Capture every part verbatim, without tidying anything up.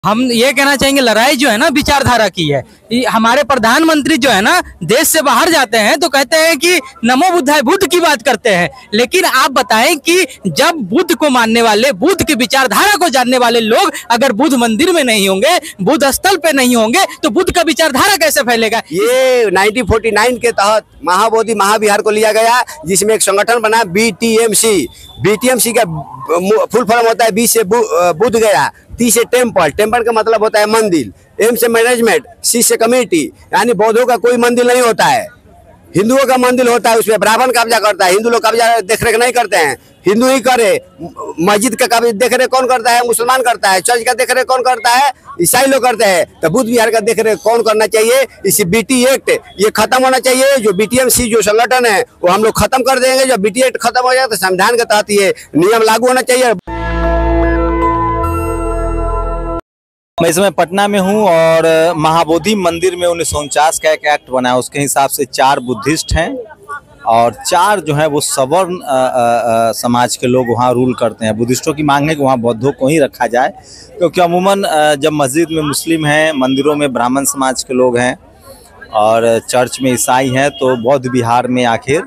हम ये कहना चाहेंगे लड़ाई जो है ना विचारधारा की है। हमारे प्रधानमंत्री जो है ना देश से बाहर जाते हैं तो कहते हैं कि नमो बुद्धाय, बुद्ध की बात करते हैं। लेकिन आप बताएं कि जब बुद्ध को मानने वाले, बुद्ध की विचारधारा को जानने वाले लोग अगर बुद्ध मंदिर में नहीं होंगे, बुद्ध स्थल पे नहीं होंगे तो बुद्ध का विचारधारा कैसे फैलेगा। ये उन्नीस सौ उनचास के तहत महाबोधि महाविहार को लिया गया, जिसमें एक संगठन बना B T M C. B T M C का फुल फॉर्म होता है बी से बुद्ध गया, टी से टेम्पल, टेम्पल का मतलब होता है मंदिर, एम से मैनेजमेंट, सी से कम्युनिटी। यानी बौद्धों का कोई मंदिर नहीं होता है, हिंदुओं का मंदिर होता है। उसमें ब्राह्मण कब्जा करता है, हिंदू लोग कब्जा देख रेख नहीं करते हैं, हिंदू ही करे। मस्जिद का कब्जा देख रेख कौन करता है? मुसलमान करता है। चर्च का देख रेख कौन करता है? ईसाई लोग करते हैं। तो बुद्ध विहार का देख रेख कौन करना चाहिए? इसी बीटी एक्ट ये खत्म होना चाहिए। जो बीटीएमसी जो संगठन है वो हम लोग खत्म कर देंगे। जब बीटी एक्ट खत्म हो जाए तो संविधान के तहत ये नियम लागू होना चाहिए। मैं इस समय पटना में हूं और महाबोधि मंदिर में उन्नीस सौ उनचास का एक एक्ट बना है। उसके हिसाब से चार बुद्धिस्ट हैं और चार जो है वो सवर्ण समाज के लोग वहाँ रूल करते हैं। बुद्धिस्टों की मांग है कि वहाँ बौद्धों को ही रखा जाए, क्योंकि अमूमन जब मस्जिद में मुस्लिम हैं, मंदिरों में ब्राह्मण समाज के लोग हैं और चर्च में ईसाई हैं, तो बौद्ध विहार में आखिर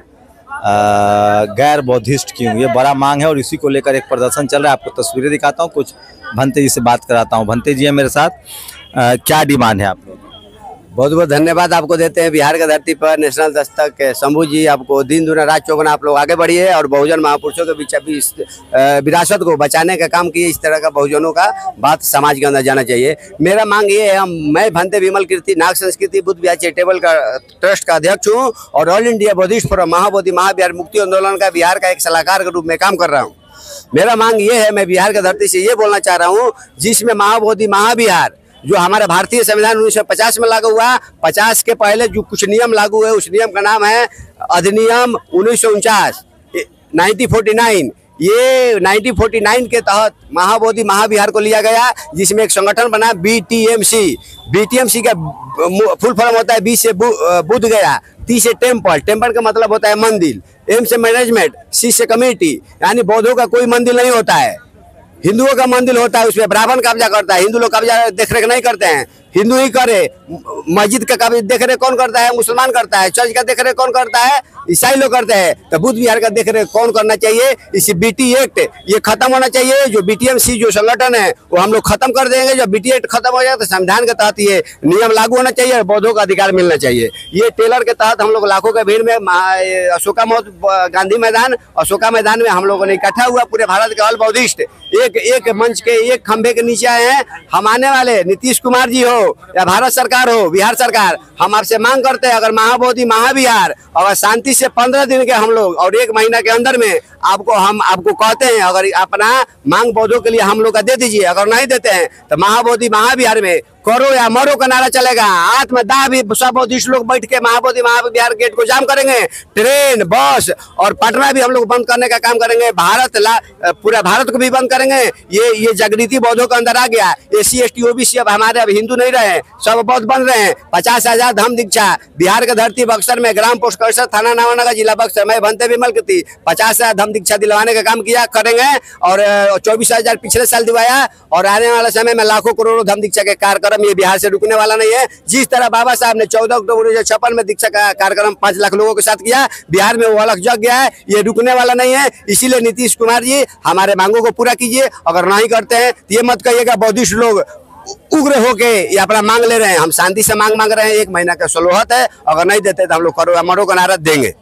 गैर बौद्धिस्ट क्यों? ये बड़ा मांग है और इसी को लेकर एक प्रदर्शन चल रहा है। आपको तस्वीरें दिखाता हूँ, कुछ भंते जी से बात कराता हूँ। भंते जी है मेरे साथ। आ, क्या डिमांड है आप लोग? बहुत बहुत धन्यवाद आपको देते हैं। बिहार की धरती पर नेशनल दस्तक शंभू जी आपको दिन दुना रात चौगुना आप लोग आगे बढ़िए और बहुजन महापुरुषों के बीच अभी इस विरासत को बचाने का काम किए। इस तरह का बहुजनों का बात समाज के अंदर जाना चाहिए। मेरा मांग ये है, हम मैं भंते विमल कीर्ति नाग संस्कृति बुद्ध विहार चैरिटेबल का ट्रस्ट का अध्यक्ष हूँ और all India Buddhist forum Mahabodhi Mahavihar मुक्ति आंदोलन का बिहार का एक सलाहकार के रूप में काम कर रहा हूँ। मेरा मांग ये है, मैं बिहार की धरती से ये बोलना चाह रहा हूँ, जिसमें महाबोधि महाविहार जो हमारा भारतीय संविधान उन्नीस सौ पचास में लागू हुआ, पचास के पहले जो कुछ नियम लागू हुए उस नियम का नाम है अधिनियम उन्नीस सौ उनचास नाइनटीन फोर्टी नाइन। ये नाइनटीन फोर्टी नाइन के तहत महाबोधि महाविहार को लिया गया, जिसमें एक संगठन बना B T M C. B T M C का फुल फॉर्म होता है बी से बुद्ध गया, टी से टेम्पल, टेम्पल का मतलब होता है मंदिर, एम से मैनेजमेंट, सी से कम्युनिटी। यानी बौद्धों का कोई मंदिर नहीं होता है, हिंदुओं का मंदिर होता है। उसमें ब्राह्मण कब्जा करता है, हिंदू लोग कब्जा देख रेख नहीं करते हैं, हिंदू ही करे। मस्जिद का कब्जा देख रेख कौन करता है? मुसलमान करता है। चर्च का देख रेख कौन करता है? ईसाई लोग करते हैं। तो बुद्ध विहार का देख रेख कौन करना चाहिए? इसी बीटी एक्ट ये खत्म होना चाहिए। जो बीटीएमसी जो संगठन है वो हम लोग खत्म कर देंगे। जब बीटी एक्ट खत्म हो जाए तो संविधान के तहत ये नियम लागू होना चाहिए और बौद्धों का अधिकार मिलना चाहिए। ये टेलर के तहत हम लोग लाखों के भीड़ में अशोका मौत गांधी मैदान अशोका मैदान में हम लोगों ने इकट्ठा हुआ, पूरे भारत के ऑल बौद्धिस्ट एक एक मंच के एक खंभे के नीचे आए हैं। हम आने वाले नीतीश कुमार जी हो या भारत सरकार हो, बिहार सरकार, हम आपसे मांग करते हैं, अगर महाबोधि महाविहार अगर शांति से पंद्रह दिन के हम लोग और एक महीना के अंदर में आपको हम आपको कहते हैं, अगर अपना मांग बौद्धों के लिए हम लोग का दे दीजिए। अगर नहीं देते हैं तो महाबोधि महाविहार में करो या मरो का नारा चलेगा। आत्मदाह भी सब बौद्धिस्ट लोग बैठ के महाबोधि महाविहार गेट को जाम करेंगे। ट्रेन, बस और पटना भी हम लोग बंद करने का काम करेंगे। भारत ला पूरा भारत को भी बंद करेंगे। ये ये जागृति बौद्धों के अंदर आ गया। S C S T OBC अब हमारे अब हिंदू नहीं रहे, सब बौद्ध बन रहे हैं। पचास हजार धम्म दीक्षा बिहार के धरती बक्सर में ग्राम पोस्ट कमिश्नर थाना नावानगर जिला बक्सर मैं भंते विमल कीर्ति पचास हजार धम्म दीक्षा दिलवाने का काम किया करेंगे और चौबीस हजार पिछले साल दिवाया और आने वाले समय में लाखों करोड़ों धम्म दीक्षा के कार्यक्रम ये बिहार से रुकने वाला नहीं है। जिस तरह बाबा साहब ने चौदह अक्टूबर उन्नीस सौ छप्पन में दीक्षा का कार्यक्रम पांच लाख लोगों के साथ किया, बिहार में वो अलग जग गया है, ये रुकने वाला नहीं है। इसीलिए नीतीश कुमार जी हमारे मांगों को पूरा कीजिए। अगर नहीं करते हैं तो ये मत कहिएगा बौद्धिस्ट लोग उग्र होके ये अपना मांग ले रहे हैं। हम शांति से मांग मांग रहे हैं, एक महीना का सलोहत है। अगर नहीं देते तो हम लोग करो मरो का नारा देंगे।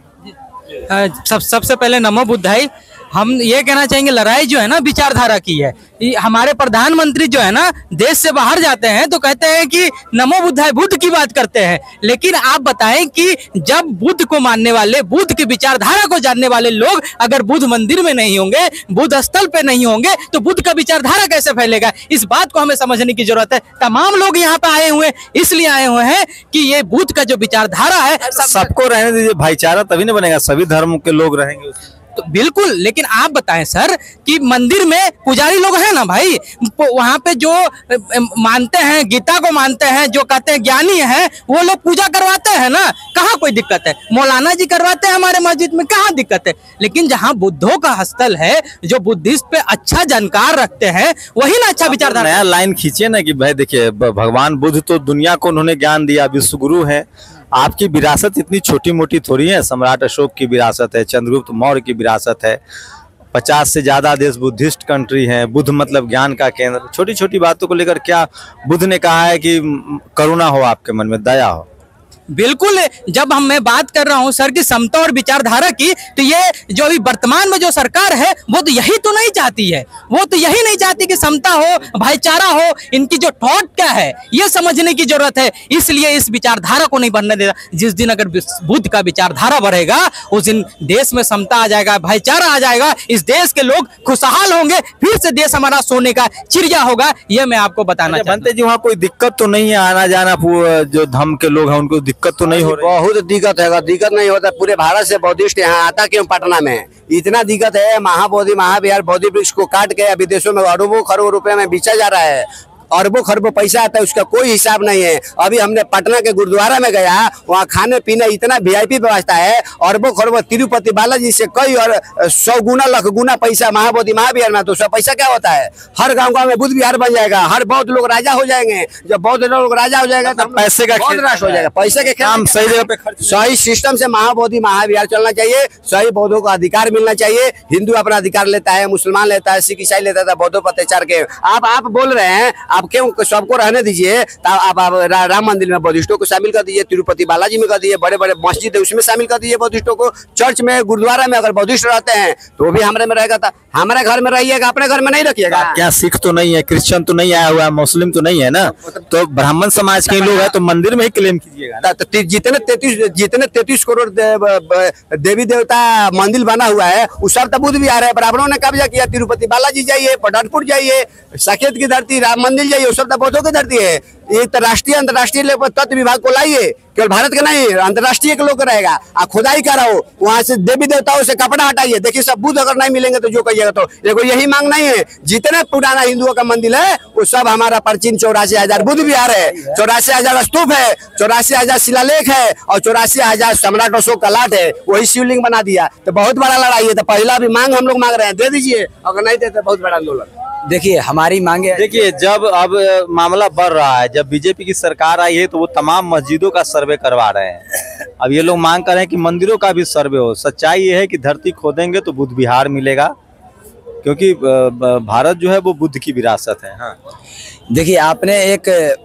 सब सबसे पहले नमो बुद्धाय। हम ये कहना चाहेंगे लड़ाई जो है ना विचारधारा की है। हमारे प्रधानमंत्री जो है ना देश से बाहर जाते हैं तो कहते हैं कि नमो बुद्धाय, बुद्ध की बात करते हैं। लेकिन आप बताएं कि जब बुद्ध को मानने वाले, बुद्ध की विचारधारा को जानने वाले लोग अगर बुद्ध मंदिर में नहीं होंगे, बुद्ध स्थल पे नहीं होंगे तो बुद्ध का विचारधारा कैसे फैलेगा। इस बात को हमें समझने की जरूरत है। तमाम लोग यहाँ पे आए हुए इसलिए आए हुए हैं कि ये बुद्ध का जो विचारधारा है सबको रहने दीजिए, भाईचारा तभी नहीं बनेगा, सभी धर्म के लोग रहेंगे। तो बिल्कुल, लेकिन आप बताएं सर कि मंदिर में पुजारी लोग हैं ना भाई, वहां पे जो मानते हैं, गीता को मानते हैं, जो कहते हैं ज्ञानी हैं, वो लोग पूजा करवाते हैं ना, कहाँ कोई दिक्कत है? मौलाना जी करवाते हैं हमारे मस्जिद में, कहाँ दिक्कत है? लेकिन जहाँ बुद्धों का हस्तल है, जो बुद्धिस्ट पे अच्छा जानकार रखते हैं, वही ना अच्छा विचारधारा। नया लाइन खींचे ना कि भाई देखिए भगवान बुद्ध तो दुनिया को उन्होंने ज्ञान दिया, विश्व गुरु है। आपकी विरासत इतनी छोटी मोटी थोड़ी है। सम्राट अशोक की विरासत है, चंद्रगुप्त मौर्य की विरासत है, पचास से ज्यादा देश बुद्धिस्ट कंट्री हैं। बुद्ध मतलब ज्ञान का केंद्र। छोटी छोटी बातों को लेकर क्या बुद्ध ने कहा है कि करुणा हो आपके मन में, दया हो? बिल्कुल, जब हम मैं बात कर रहा हूं सर की समता और विचारधारा की, तो ये जो अभी वर्तमान में जो सरकार है वो तो यही तो नहीं चाहती है। वो तो यही नहीं चाहती कि समता हो, भाईचारा हो। इनकी जो थॉट क्या है ये समझने की जरूरत है। इसलिए इस विचारधारा को नहीं बढ़ने देता। जिस दिन अगर बुद्ध का विचारधारा बढ़ेगा, उस दिन देश में समता आ जाएगा, भाईचारा आ जाएगा, इस देश के लोग खुशहाल होंगे, फिर से देश हमारा सोने का चिड़िया होगा। ये मैं आपको बताना चाहता हूं। बनते जी, वहाँ कोई दिक्कत तो नहीं है? आना जाना जो धर्म के लोग हैं उनको दिक्कत तो नहीं हो रही? बहुत दिक्कत है। दिक्कत नहीं होता, पूरे भारत से बौद्धिस्ट यहाँ आता क्यों पटना में? इतना दिक्कत है। महाबोधि महाविहार बोधि वृक्ष को काट के विदेशों में अरबों खरबों रुपए में बेचा जा रहा है। अरबों खरबों पैसा आता है, उसका कोई हिसाब नहीं है। अभी हमने पटना के गुरुद्वारा में गया, वहाँ खाने पीने इतना वीआईपी व्यवस्था है। अरबों खरबों तिरुपति बालाजी से कई और सौ गुना लाख गुना पैसा महाबोधि महाविहार में। तो उसका पैसा क्या होता है? हर गांव गांव में बुद्ध विहार बन जाएगा, हर बौद्ध लोग राजा हो जाएंगे। जब बौद्ध लोग राजा हो जाएगा तो पैसे का बहुत राश हो जाएगा। पैसे के काम सही जगह पे खर्च, सही सिस्टम से महाबोधि महाविहार चलना चाहिए। सही बौद्धों को अधिकार मिलना चाहिए। हिंदू अपना अधिकार लेता है, मुसलमान लेता है, सिख ईसाई लेता था बौद्धों पर अत्याचार के। आप आप बोल रहे हैं, आप क्यों सबको रहने दीजिए? आप, आप रा, राम मंदिर में बौद्धिस्टों को शामिल कर दीजिए, तिरुपति बालाजी में कर दीजिए, बड़े बड़े मस्जिद है उसमें शामिल कर दीजिए बौद्धिस्टों को। चर्च में, गुरुद्वारा में अगर बौद्धिस्ट रहते हैं तो वो भी हमारे में रहेगा। था हमारे घर में रहिएगा, अपने घर में नहीं रखिएगा। क्या सिख तो नहीं है, क्रिश्चियन तो नहीं आया हुआ है, मुस्लिम तो नहीं है ना? तो ब्राह्मण समाज के लोग हैं तो मंदिर में ही क्लेम कीजिएगा। जितने तैतीस जितने तैतीस करोड़ देवी देवता मंदिर बना हुआ है, उस सब तो बुद्ध विहार है। ब्राह्मणों ने कब्जा किया। तिरुपति बालाजी जाइए, पठानपुर जाइए, साकेत की धरती, राम मंदिर जाइए, उस सब तो बौद्धों की धरती है। ये राष्ट्रीय अंतर्राष्ट्रीय लेवल पर तत्व विभाग को लाइए, केवल भारत का नहीं, अंतर्राष्ट्रीय के लोग रहेगा। आप खुदाई कराओ, वहाँ से देवी देवताओं से कपड़ा हटाइए। देखिए सब बुद्ध अगर नहीं मिलेंगे तो जो कहिएगा। तो देखो यही मांग नहीं है। जितने पुराना हिंदुओं का मंदिर है वो सब हमारा प्राचीन चौरासी हजार बुद्ध विहार है, चौरासी हजार स्तूप है, चौरासी हजार शिलालेख है और चौरासी हजार सम्राट अशोक का लाट है। वही शिवलिंग बना दिया। तो बहुत बड़ा लड़ाई है। तो पहला भी मांग हम लोग मांग रहे हैं, दे दीजिए। अगर नहीं देते बहुत बड़ा आंदोलन। देखिए हमारी मांगे, देखिए जब अब मामला बढ़ रहा है, जब बीजेपी की सरकार आई है तो वो तमाम मस्जिदों का सर्वे करवा रहे हैं। अब ये लोग मांग कर रहे हैं कि मंदिरों का भी सर्वे हो। सच्चाई ये है कि धरती खोदेंगे तो बुद्ध विहार मिलेगा, क्योंकि भारत जो है वो बुद्ध की विरासत है। हाँ, देखिए आपने एक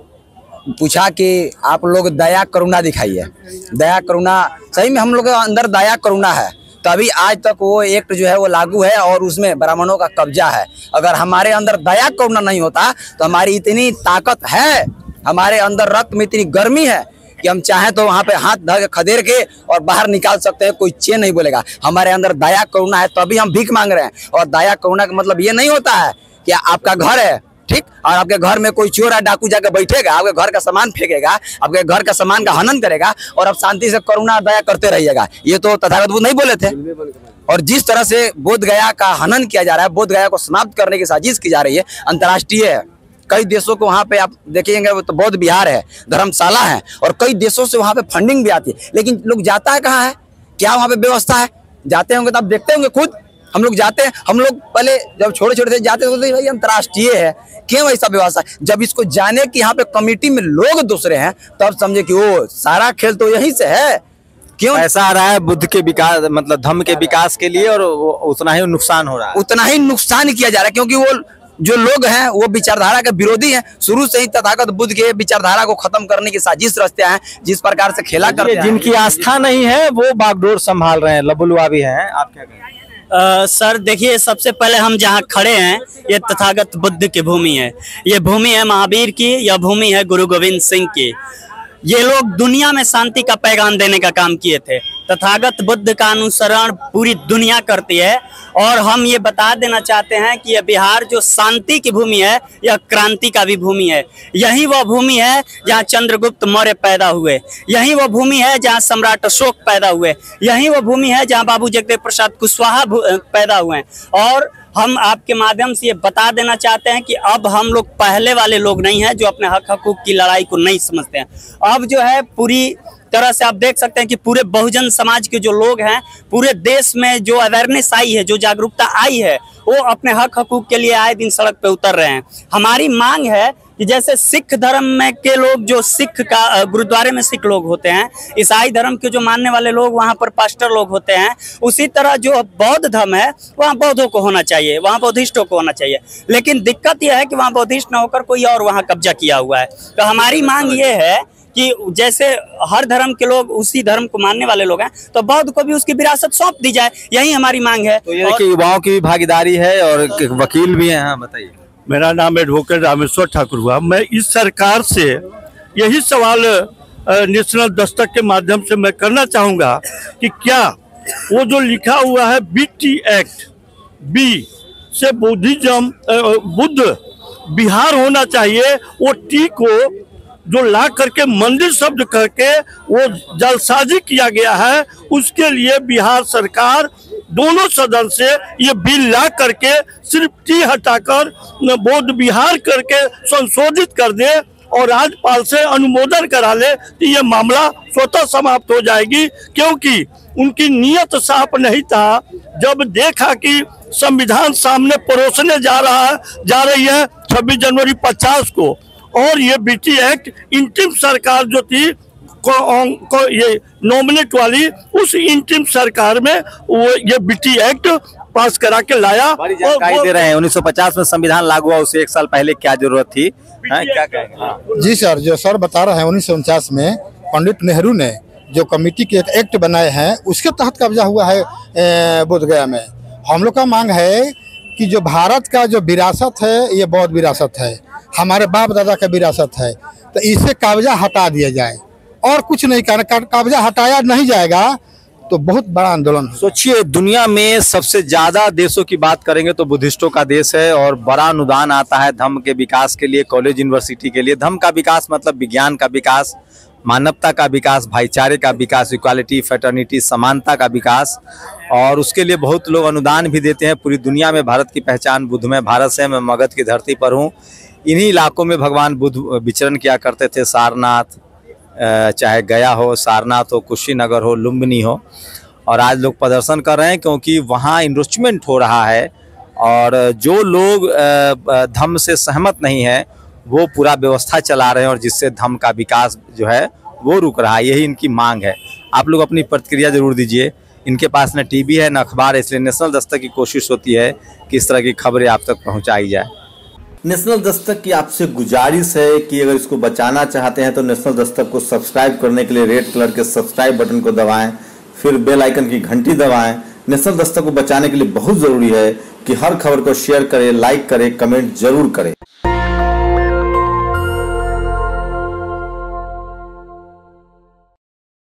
पूछा कि आप लोग दया करुणा दिखाइए। दया करुणा, सही में हम लोग के अंदर दया करुणा है, तभी आज तक वो एक्ट जो है वो लागू है और उसमें ब्राह्मणों का कब्जा है। अगर हमारे अंदर दया करुणा नहीं होता तो हमारी इतनी ताकत है, हमारे अंदर रक्त में इतनी गर्मी है कि हम चाहें तो वहाँ पे हाथ धर के खदेड़ के और बाहर निकाल सकते हैं, कोई चेन नहीं बोलेगा। हमारे अंदर दया करुणा है, तभी हम भीख मांग रहे हैं। और दया करुणा का मतलब ये नहीं होता है कि आपका घर है, ठीक, और आपके घर में कोई चोर या डाकू जाकर बैठेगा, आपके घर का सामान फेंकेगा, आपके घर का सामान का हनन करेगा और आप शांति से करुणा दया करते रहिएगा। ये तो तथागत बुद्ध नहीं बोले थे। और जिस तरह से बोध गया का हनन किया जा रहा है, बोध गया को समाप्त करने की साजिश की जा रही है, अंतर्राष्ट्रीय है। कई देशों को वहाँ पे आप देखेंगे तो बौद्ध विहार है, धर्मशाला है और कई देशों से वहाँ पे फंडिंग भी आती है। लेकिन लोग जाता है कहाँ है? क्या वहाँ पे व्यवस्था है? जाते होंगे तो आप देखते होंगे खुद। हम लोग जाते हैं, हम लोग पहले जब छोटे छोटे थे जाते थे, भाई अंतर्राष्ट्रीय है, क्यों ऐसा व्यवस्था? जब इसको जाने कि यहाँ पे कमेटी में लोग दूसरे हैं तब समझे कि वो सारा खेल तो यहीं से है। क्यों ऐसा आ रहा है? बुद्ध के विकास, मतलब धर्म के विकास के लिए, और उतना ही नुकसान हो रहा है। उतना ही नुकसान किया जा रहा है, क्योंकि वो जो लोग हैं वो विचारधारा के विरोधी हैं। शुरू से ही तथागत बुद्ध के विचारधारा को खत्म करने की साजिश रचते हैं। जिस प्रकार से खेला करते हैं, जिनकी आस्था नहीं है वो बागडोर संभाल रहे हैं, लबुलुआ भी हैं। आप क्या कहें? Uh, सर देखिए, सबसे पहले हम जहाँ खड़े हैं ये तथागत बुद्ध की भूमि है। ये भूमि है महावीर की, यह भूमि है गुरु गोविंद सिंह की। ये लोग दुनिया में शांति का पैगाम देने का काम किए थे। तथागत बुद्ध का अनुसरण पूरी दुनिया करती है और हम ये बता देना चाहते हैं कि यह बिहार जो शांति की भूमि है, यह क्रांति का भी भूमि है। यही वह भूमि है जहाँ चंद्रगुप्त मौर्य पैदा हुए, यही वह भूमि है जहाँ सम्राट अशोक पैदा हुए, यही वह भूमि है जहाँ बाबू जगदेव प्रसाद कुशवाहा पैदा हुए। और हम आपके माध्यम से ये बता देना चाहते हैं कि अब हम लोग पहले वाले लोग नहीं हैं जो अपने हक हकूक की लड़ाई को नहीं समझते हैं। अब जो है पूरी तरह से आप देख सकते हैं कि पूरे बहुजन समाज के जो लोग हैं, पूरे देश में जो अवेयरनेस आई है, जो जागरूकता आई है, वो अपने हक हकूक के लिए आए दिन सड़क पे उतर रहे हैं। हमारी मांग है कि जैसे सिख धर्म में के लोग, जो सिख का गुरुद्वारे में सिख लोग होते हैं, ईसाई धर्म के जो मानने वाले लोग वहाँ पर पास्टर लोग होते हैं, उसी तरह जो बौद्ध धर्म है वहाँ बौद्धों को होना चाहिए, वहाँ बौद्धिस्टों को होना चाहिए। लेकिन दिक्कत यह है कि वहाँ बौद्धिस्ट न होकर कोई और वहाँ कब्जा किया हुआ है। तो हमारी मांग ये है कि जैसे हर धर्म के लोग उसी धर्म को मानने वाले लोग हैं, तो बौद्ध को भी उसकी विरासत सौंप दी जाए, यही हमारी मांग है। तो ये देखिए युवाओं की भी भागीदारी है और वकील भी हैं। हाँ बताइए। मेरा नाम एडवोकेट रामेश्वर ठाकुर हुआ। मैं इस सरकार से यही सवाल नेशनल दस्तक के माध्यम से मैं करना चाहूँगा कि क्या वो जो लिखा हुआ है बी टी एक्ट बी से बुद्धिज्म बुद्ध बिहार होना चाहिए, वो टी को जो ला करके मंदिर शब्द करके वो जालसाजी किया गया है, उसके लिए बिहार सरकार दोनों सदन से ये बिल ला करके सिर्फ टी हटाकर बौद्ध बिहार करके संशोधित कर दे और राज्यपाल से अनुमोदन करा ले तो ये मामला स्वतः समाप्त हो जाएगी। क्योंकि उनकी नीयत साफ नहीं था। जब देखा कि संविधान सामने परोसने जा रहा है जा रही है छब्बीस जनवरी पचास को, और ये बीटी एक्ट इंटिम सरकार जो थी को, को ये नॉमिनेट वाली, उस इंटिम सरकार में वो ये बीटी एक्ट पास करा के लाया। बड़ी जानकारी दे रहे हैं। उन्नीस सौ पचास में संविधान लागू हुआ, उससे एक साल पहले क्या जरूरत थी, है? क्या कहेंगे? हाँ। जी सर, जो सर बता रहे हैं उन्नीस सौ उनचास में पंडित नेहरू ने जो कमेटी के एक एक्ट बनाए हैं उसके तहत कब्जा हुआ है बोधगया में। हम लोग का मांग है कि जो भारत का जो विरासत है ये बौद्ध विरासत है, हमारे बाप दादा का विरासत है, तो इसे कब्जा हटा दिया जाए और कुछ नहीं करना। कब्जा हटाया नहीं जाएगा तो बहुत बड़ा आंदोलन। सोचिए दुनिया में सबसे ज्यादा देशों की बात करेंगे तो बुद्धिस्टों का देश है और बड़ा अनुदान आता है धर्म के विकास के लिए, कॉलेज यूनिवर्सिटी के लिए। धर्म का विकास मतलब विज्ञान का विकास, मानवता का विकास, भाईचारे का विकास, इक्वालिटी, फ्रेटर्निटी, समानता का विकास, और उसके लिए बहुत लोग अनुदान भी देते हैं। पूरी दुनिया में भारत की पहचान बुद्धमय भारत से। मैं मगध की धरती पर हूँ। इन्हीं इलाकों में भगवान बुद्ध विचरण किया करते थे। सारनाथ, चाहे गया हो, सारनाथ हो, कुशीनगर हो, लुम्बिनी हो, और आज लोग प्रदर्शन कर रहे हैं क्योंकि वहाँ इन्वेस्टमेंट हो रहा है और जो लोग धर्म से सहमत नहीं है वो पूरा व्यवस्था चला रहे हैं और जिससे धर्म का विकास जो है वो रुक रहा है। यही इनकी मांग है। आप लोग अपनी प्रतिक्रिया जरूर दीजिए। इनके पास न टीवी है न अखबार है, इसलिए नेशनल दस्तक की कोशिश होती है कि इस तरह की खबरें आप तक पहुँचाई जाए। नेशनल दस्तक की आपसे गुजारिश है कि अगर इसको बचाना चाहते हैं तो नेशनल दस्तक को सब्सक्राइब करने के लिए रेड कलर के सब्सक्राइब बटन को दबाएं, फिर बेल आइकन की घंटी दबाएं। नेशनल दस्तक को बचाने के लिए बहुत जरूरी है कि हर खबर को शेयर करें, लाइक करें, कमेंट जरूर करें।